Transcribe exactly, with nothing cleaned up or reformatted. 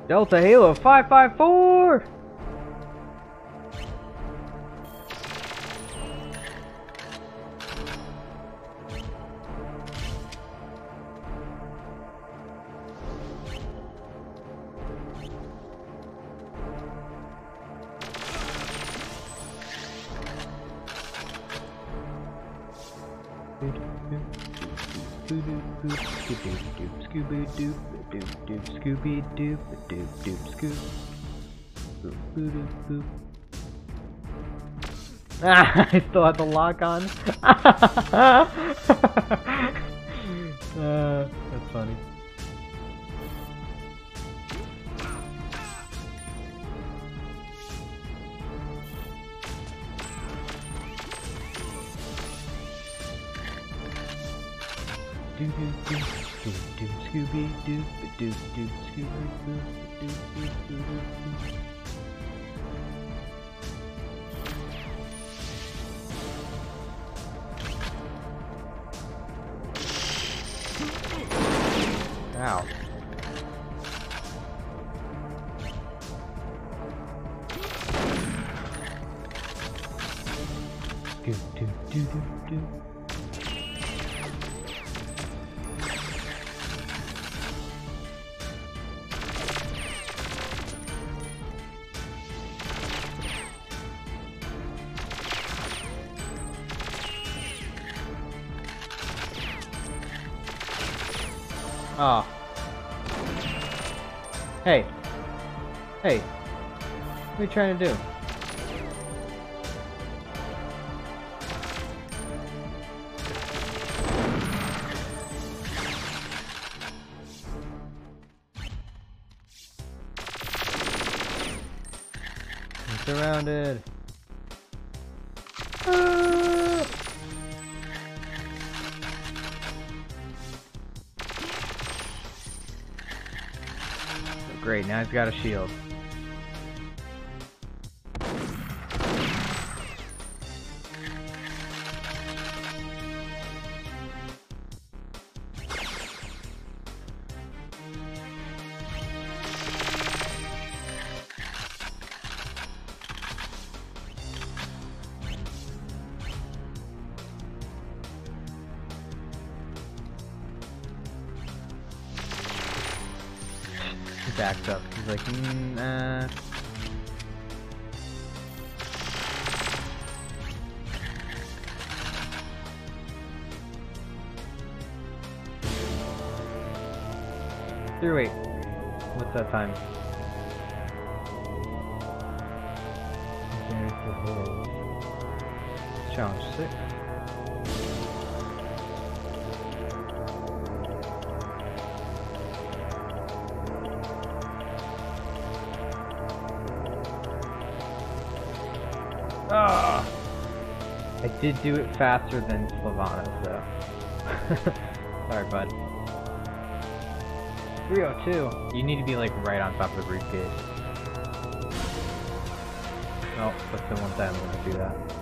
Delta Halo five five four! Scooby Doo, Doo Doo, Scooby Doo, Doo Doo, Scoob. Ah, I still have the lock on. uh, that's funny. Do do do do do Scooby Doo do do Scooby Doo do do do do. Ow. Do do do do do. Ah. Hey. Hey. What are you trying to do? I'm surrounded. Ah. Great, now he's got a shield. He backs up. He's like, mm, uh... Here, wait. What's that time? Challenge six. Ah! I did do it faster than Sylvanas, though. Sorry, bud. three oh two. You need to be like right on top of the briefcase. Oh, but they won't that. I'm gonna do that.